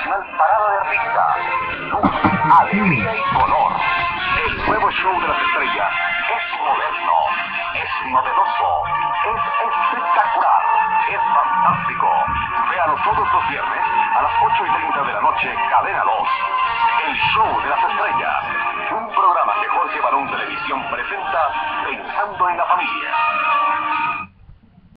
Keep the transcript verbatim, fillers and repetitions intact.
tradicional parada de risa, luz, alegría y color. El nuevo show de las estrellas es moderno, es novedoso, es espectacular, es fantástico. Véalo todos los viernes a las ocho y treinta de la noche, Cadena dos. El show de las estrellas, un programa que Jorge Barón Televisión presenta pensando en la familia.